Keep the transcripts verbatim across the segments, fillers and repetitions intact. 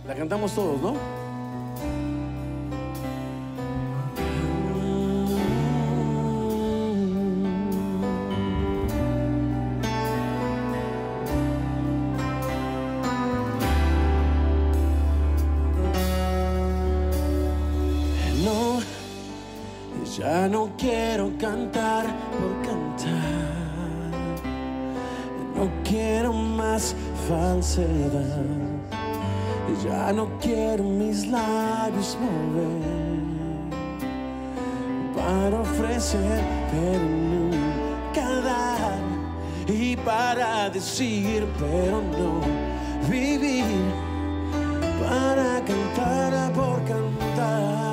La cantamos todos, ¿no? No, ya no quiero cantar por cantar. No quiero más falsedad. Ya no quiero mis labios mover para ofrecer, pero nunca dar. Y para decir, pero no vivir. Para cantar por cantar.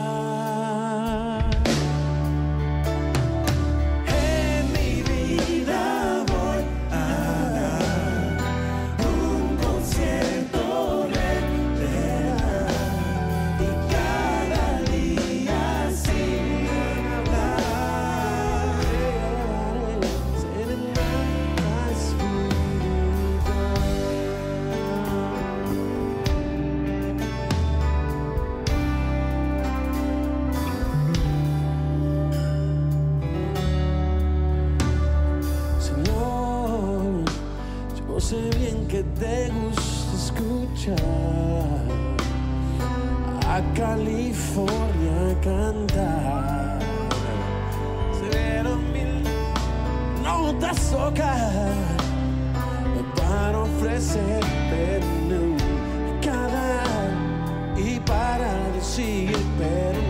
Sé bien que te gusta escuchar a California cantar. Severo mil notas tocar para ofrecer, pero nunca dar. Y para decir, pero